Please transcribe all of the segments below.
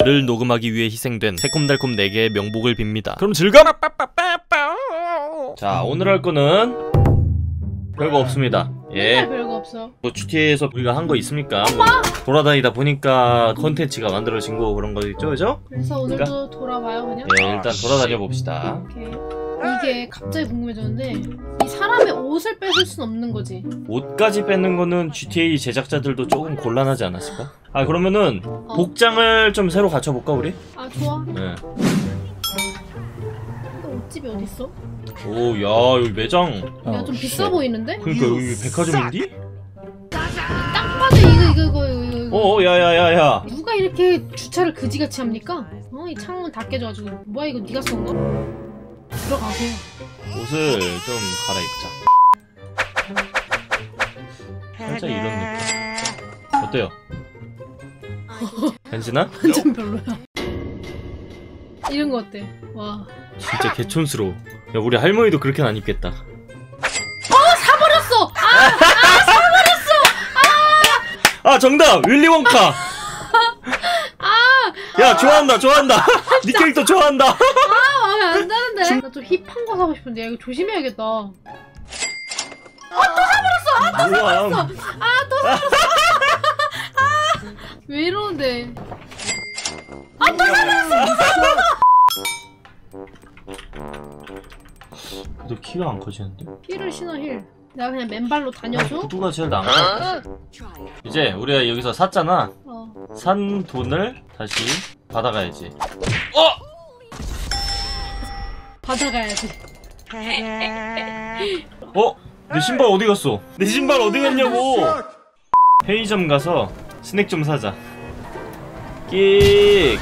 를 녹음하기 위해 희생된 새콤달콤 4개의 명복을 빕니다. 그럼 즐겁! 자, 오늘 할 거는 별거 없습니다. 예. 별거 없어. 뭐 GTA에서 우리가 한 거 있습니까? 뭐 돌아다니다 보니까 컨텐츠가 만들어진 거 그런 거 있죠, 그죠? 그래서 오늘도 돌아봐요 그냥? 예, 일단 돌아다녀 봅시다. 오케이. 이게 갑자기 궁금해졌는데 이 사람의 옷을 뺏을 순 없는 거지. 옷까지 뺏는 거는 GTA 제작자들도 조금 곤란하지 않았을까? 아, 그러면은 복장을 좀 새로 갖춰볼까 우리? 아 좋아. 네. 근데 옷집이 어딨어? 오, 야, 여기 매장. 야 좀 비싸 보이는데? 그러니까 여기 백화점인디? 딱 봐도 이거. 야야야야. 누가 이렇게 주차를 그지같이 합니까? 이 창문 다 깨져가지고. 뭐야 이거 네가 쏜 거? 들어가세요. 옷을 좀 갈아입자. 살짝 이런 느낌. 어때요? 괜찮아? 완전 별로야. 이런 거 어때? 와. 진짜 개촌스러워. 야, 우리 할머니도 그렇게는 안 입겠다. 사버렸어! 아, 정답! 윌리 원카! 야, 좋아한다. 니 캐릭터 좋아한다. 마음에 안 드는데? 나 좀 힙한 거 사고 싶은데. 야, 이거 조심해야겠다. 또 사버렸어! 왜 이러는데? 또 사버렸어! 너 키가 안 커지는데? 힐을 신어 힐. 내가 그냥 맨발로 다녀줘? 구두가 제일 나은 것 같아. 이제 우리가 여기서 샀잖아. 산 돈을 다시 받아가야지. 받아가야지. 내 신발 어디 갔어? 내 신발 어디 갔냐고! 편의점 가서 스낵 좀 사자. 끽!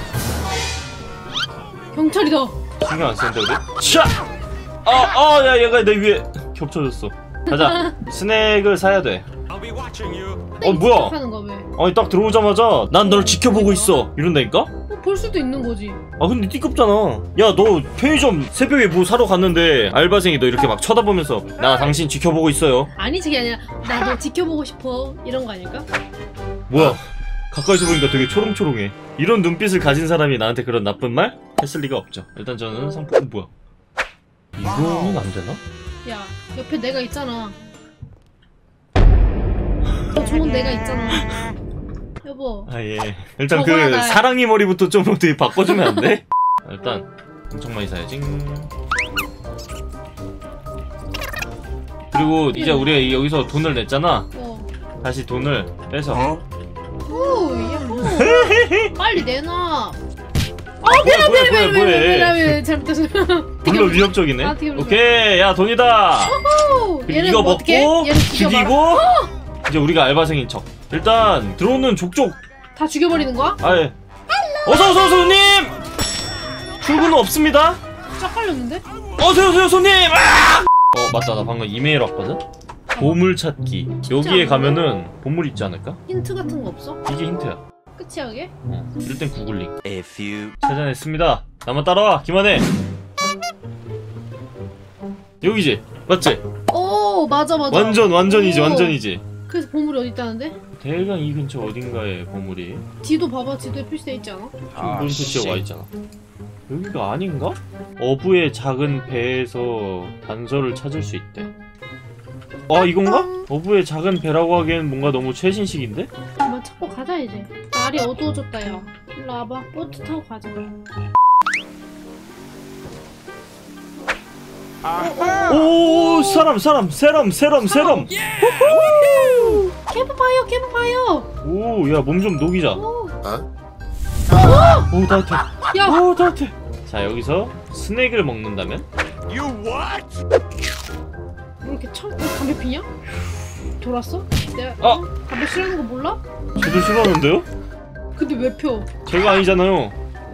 경찰이다. 신경 안 쓰는데 우리? 샤! 야, 얘가 내 위에 겹쳐졌어. 가자. 스낵을 사야 돼. 뭐야? 하는 거 왜? 아니, 딱 들어오자마자 난 널 지켜보고 있어 이런다니까? 볼 수도 있는 거지. 아, 근데 띠껍잖아. 야, 너 편의점 새벽에 뭐 사러 갔는데 알바생이 너 이렇게 막 쳐다보면서 나 당신 지켜보고 있어요. 아니지, 그게 아니라 나 너 지켜보고 싶어 이런 거 아닐까? 뭐야? 가까이서 보니까 되게 초롱초롱해. 이런 눈빛을 가진 사람이 나한테 그런 나쁜 말? 했을 리가 없죠. 일단 저는 상품 뭐야? 이거는 안 되나? 야, 옆에 내가 있잖아. 더 좋은 내가 있잖아. 여보. 아, 예. 일단 저거야, 그 나야. 사랑이 머리부터 좀 어떻게 바꿔주면 안 돼? 일단 엄청 많이 사야지. 그리고 이제 우리가 여기서 돈을 냈잖아. 다시 돈을 빼서. 오, 야, 뭐. 빨리 내놔. 뭐해? 잘못했어. 별로 위협적이네. 아, 되게 오케이, 야, 돈이다. 얘는 이거 뭐 먹고 얘는 죽이고 이제 우리가 알바생인 척. 일단 들어오는 족족 다 죽여버리는 거야? 아예. 어서 손님. 출근은 없습니다. 쫙 깔렸는데? 어서 손님. 맞다, 나 방금 이메일 왔거든. 보물 찾기. 여기에 가면은 보물 있지 않을까? 힌트 같은 거 없어? 이게 힌트야. 끝이야 그게? 일단 구글링. 찾아냈습니다. 나만 따라와, 김한혜. 여기지, 맞지? 오, 맞아. 완전이지. 그래서 보물이 어디 있다는데? 대강 이 근처 어딘가에 보물이. 뒤도 봐봐, 뒤도에 표시돼 있지 않아? 뭔 표시가 와 있잖아. 여기가 아닌가? 어부의 작은 배에서 단서를 찾을 수 있대. 이건가? 어부의 작은 배라고 하기엔 뭔가 너무 최신식인데? 그만 찾고 가자 이제. 날이 어두워졌다 야. 일로 와봐. 보트 타고 가자. 오, 세럼. 캠프파이어. 오, 야, 몸 좀 녹이자. 오, 따뜻해. 야, 따뜻해. 자, 여기서 스낵을 먹는다면? 왜 이렇게 담배 피냐? 돌았어? 내가 담배 싫어하는 거 몰라? 저도 싫어하는데요? 근데 왜 펴? 제가 아니잖아요.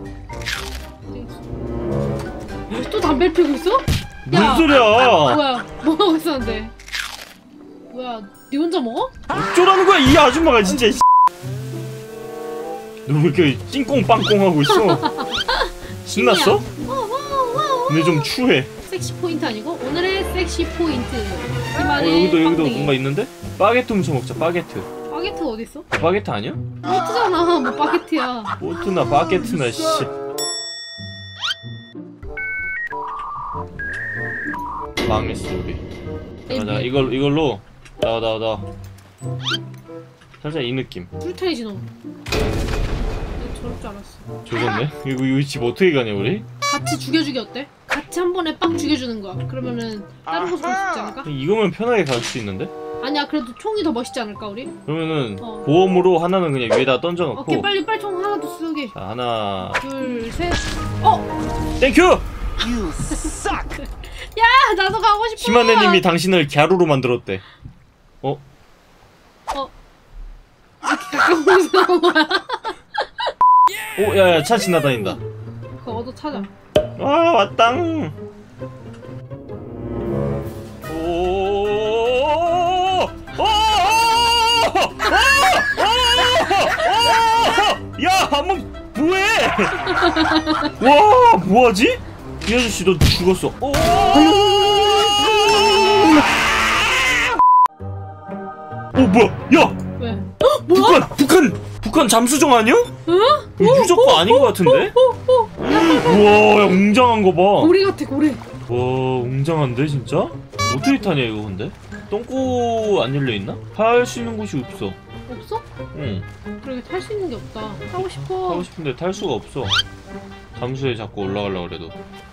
또 담배를 피우고 있어? 무슨 소리야? 뭐야? 뭐 하고 있었는데? 뭐야? 니 혼자 먹어? 어쩌라는 거야, 이 아줌마가 진짜. 너 왜 이렇게 찡꽁빵꽁 하고 있어? 신났어? 근데 좀 추해. 섹시 포인트 아니고 오늘의 섹시 포인트. 여기도 뭔가 있는데? 바게트 훔쳐 먹자. 바게트 어딨어? 바게트 아니야? 보트잖아. 뭐 바게트야. 보트나 바게트나 씨. 망했어 우리. 자 이걸로 나와. 살짝 이 느낌. 불타야지 너. 저럴 줄 알았어. 조졌네? 이거 집 어떻게 가냐 우리? 같이 죽여주기 어때? 같이 한 번에 빵 죽여주는 거야. 그러면은 다른 곳으로 갈 수 있지 않을까? 이거면 편하게 갈 수 있는데? 아니야, 그래도 총이 더 멋있지 않을까 우리? 그러면은 보험으로 하나는 그냥 위에다 던져놓고. 오케이, 빨리 총 하나 더 쓰게. 자 하나 둘, 셋. 땡큐! 야, 나도 가고 싶어. 히마네님이 당신을 갸루로 만들었대. 가까운 거야. 오 야야 차 지나다닌다. 그거 얻어 찾아. 아 왔당. 야 한번 뭐해? 와 뭐하지? 이 아저씨 너 죽었어. 뭐야? 야 왜? 뭐야? 북한 잠수정 아니야? 어? 이거 유저거 아닌 것 같은데? 우와 야 웅장한 거 봐. 고래 같아, 고래. 와 웅장한데 진짜? 어떻게 타냐 이거 근데? 똥꼬 안 열려있나? 탈 수 있는 곳이 없어. 없어? 응 그러게 탈 수 있는 게 없다. 타고 싶어. 타고 싶은데 탈 수가 없어. 잠수에 자꾸 올라가려고 그래도.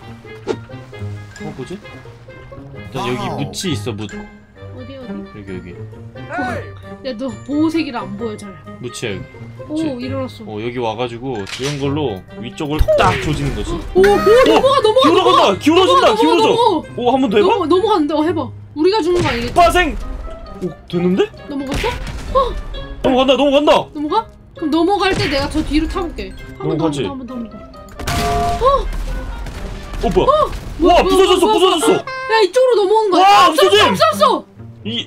뭐지? 일단 여기 묻이 있어 묻. 어디? 여기 야, 너 보호색이라 안 보여 잘. 묻이야 여기. 오, 일어났어. 여기 와가지고 이런 걸로 위쪽을 딱 조지는 거지. 오, 넘어가. 기울어진다. 오 한 번 더 해봐. 넘어간다. 해봐. 우리가 죽는 거 아니겠지? 빠생. 오 됐는데? 넘어갔어? 넘어간다. 넘어가? 그럼 넘어갈 때 내가 저 뒤로 타볼게. 한 번 더. 넘어가지. 뭐야? 와 부서졌어. 야, 이쪽으로 넘어오는 거야. 와, 없어짐! 없었어. 이게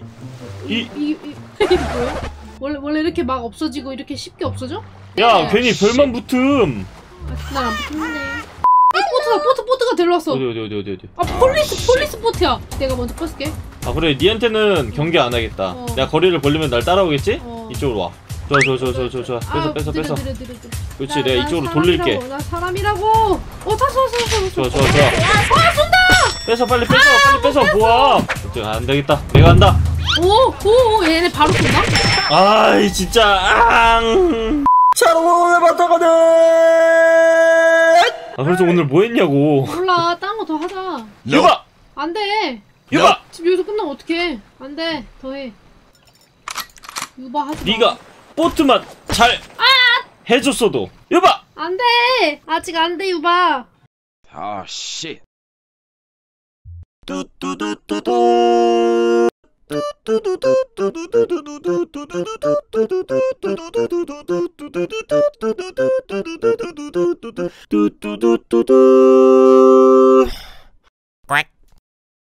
뭐야? 원래 이렇게 막 없어지고 이렇게 쉽게 없어져? 야 네. 괜히 별만 붙음. 난 안 붙는데. 보트가 데려왔어. 어디. 아, 폴리스 보트야. 내가 먼저 껐을게. 아 그래 니한테는 경계 안 하겠다. 내가 거리를 벌리면 날 따라오겠지? 이쪽으로 와. 좋아. 뺏어. 느려. 그렇지 내가 이쪽으로 돌릴게. 나 사람이라고. 탔어. 좋아. 쏜다! 뺏어 빨리 뺏어. 뭐야? 안 되겠다. 내가 한다. 오, 얘네 바로 쏜다? 아이 진짜 차로 오늘 바타거든. 그래서 오늘 뭐 했냐고. 몰라, 딴 거 더 하자. 유바. 안 돼. 유바. 지금 여기서 끝나면 어떡해. 안 돼. 더 해. 유바 하지 마. 네가 보트만 잘 해줬어도 유바. 안 돼. 아직 안 돼, 유바. Oh shit. quack.